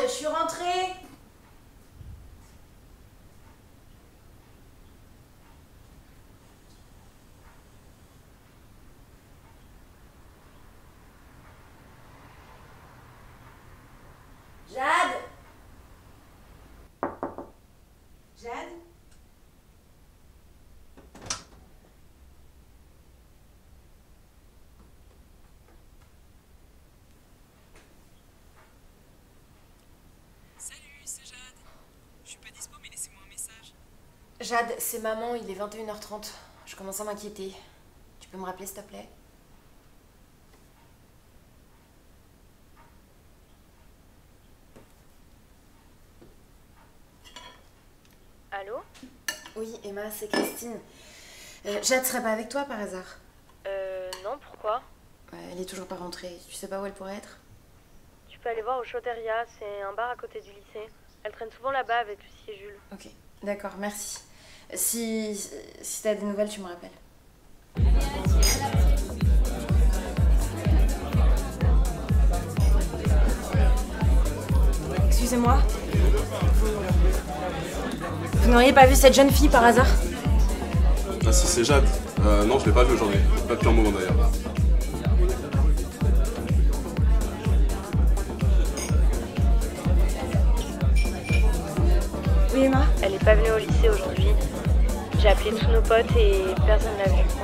je suis rentrée. Jade? Jade? Salut, c'est Jade. Je suis pas dispo, mais laissez-moi un message. Jade, c'est maman, il est 21h30. Je commence à m'inquiéter. Tu peux me rappeler, s'il te plaît? Allô? Oui, Emma, c'est Christine. Jade serait pas avec toi par hasard? Non, pourquoi? Elle est toujours pas rentrée. Tu sais pas où elle pourrait être? Tu peux aller voir au Choteria, c'est un bar à côté du lycée. Elle traîne souvent là-bas avec Lucie et Jules. Ok, d'accord, merci. Si t'as des nouvelles, tu me rappelles. Excusez-moi. Vous n'auriez pas vu cette jeune fille par hasard? Ah si, c'est Jade. Non, je l'ai pas vue aujourd'hui. Pas depuis un moment d'ailleurs. Oui, Emma? Elle est pas venue au lycée aujourd'hui. J'ai appelé tous nos potes et personne l'a vue.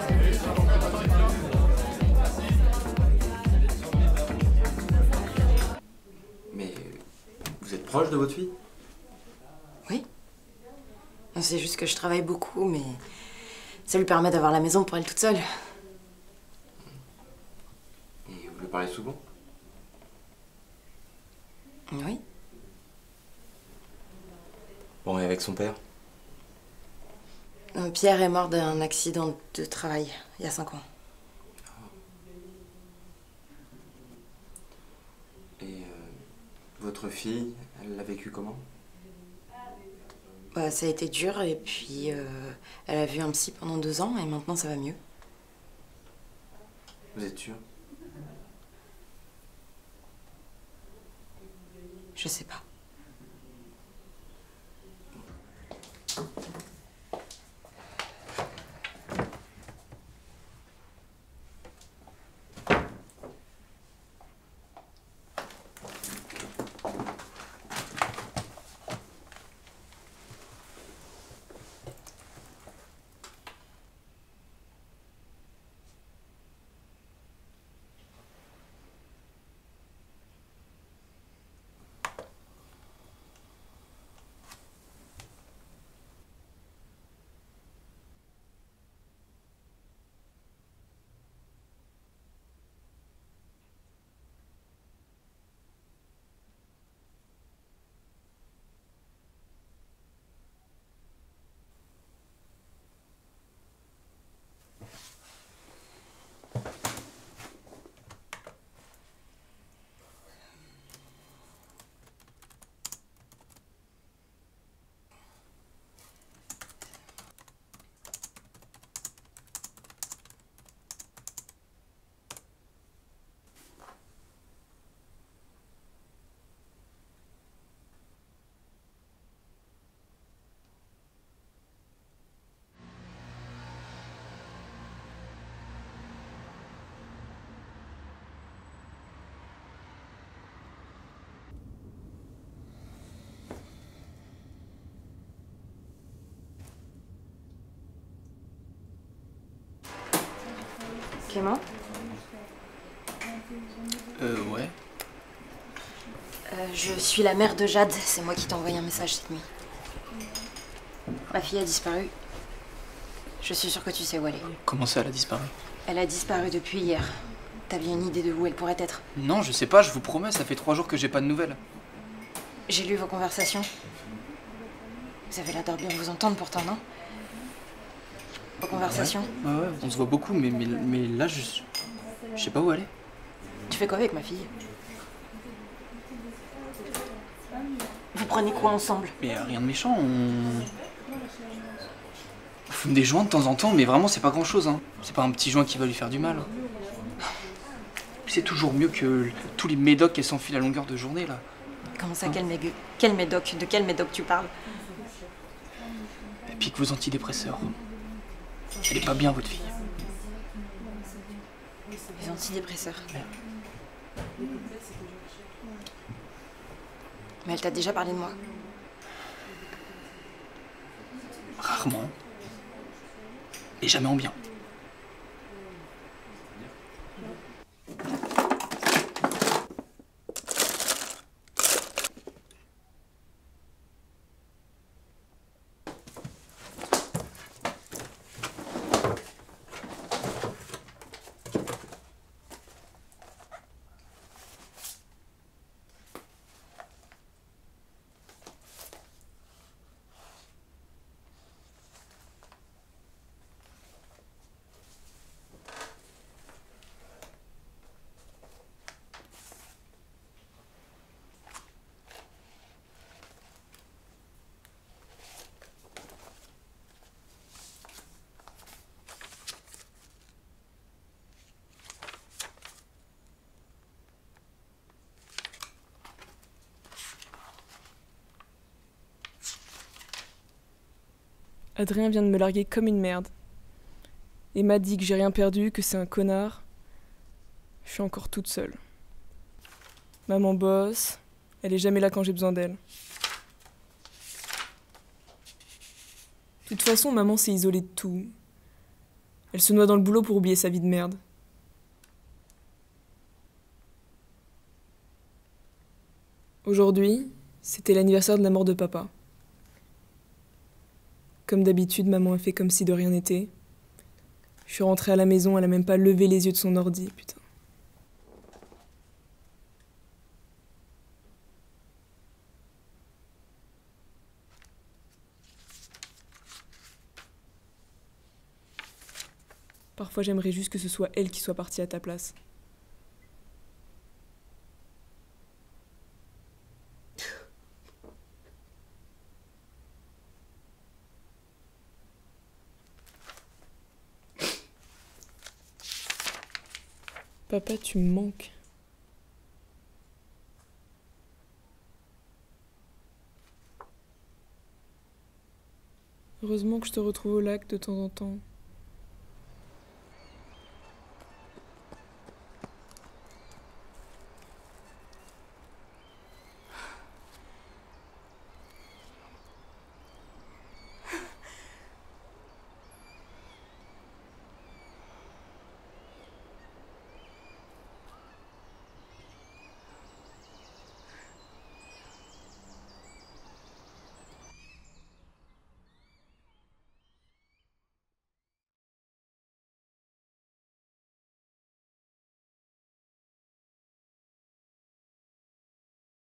Mais vous êtes proche de votre fille? Oui. C'est juste que je travaille beaucoup, mais ça lui permet d'avoir la maison pour elle toute seule. Et vous lui parlez souvent? Oui. Bon, et avec son père? Pierre est mort d'un accident de travail, il y a 5 ans. Et votre fille, elle l'a vécu comment? Bah, ça a été dur, et puis elle a vu un psy pendant 2 ans, et maintenant ça va mieux. Vous êtes sûr? Je sais pas. Clément? Ouais. Je suis la mère de Jade, c'est moi qui t'ai envoyé un message cette nuit. Ma fille a disparu. Je suis sûre que tu sais où elle est. Comment ça, elle a disparu? Elle a disparu depuis hier. T'as bien une idée de où elle pourrait être? Non, je sais pas, je vous promets, ça fait 3 jours que j'ai pas de nouvelles. J'ai lu vos conversations. Vous avez l'air de bien vous entendre pourtant, non? Vos conversations? Ouais, on se voit beaucoup, mais là, je sais pas où elle est. Tu fais quoi avec ma fille? Vous prenez quoi ensemble? Mais rien de méchant, on fume des joints de temps en temps, mais vraiment, c'est pas grand-chose, hein. C'est pas un petit joint qui va lui faire du mal. C'est toujours mieux que tous les médocs qu'elle s'enfile à longueur de journée, là. Comment ça, quel médoc? De quel médoc tu parles? Et puis que vos antidépresseurs. Elle est pas bien, votre fille. Les antidépresseurs. Mais elle t'a déjà parlé de moi? Rarement. Et jamais en bien. Adrien vient de me larguer comme une merde. Emma dit que j'ai rien perdu, que c'est un connard. Je suis encore toute seule. Maman bosse, elle est jamais là quand j'ai besoin d'elle. De toute façon, maman s'est isolée de tout. Elle se noie dans le boulot pour oublier sa vie de merde. Aujourd'hui, c'était l'anniversaire de la mort de papa. Comme d'habitude, maman a fait comme si de rien n'était. Je suis rentrée à la maison, elle a même pas levé les yeux de son ordi, putain. Parfois, j'aimerais juste que ce soit elle qui soit partie à ta place. Papa, tu me manques. Heureusement que je te retrouve au lac de temps en temps.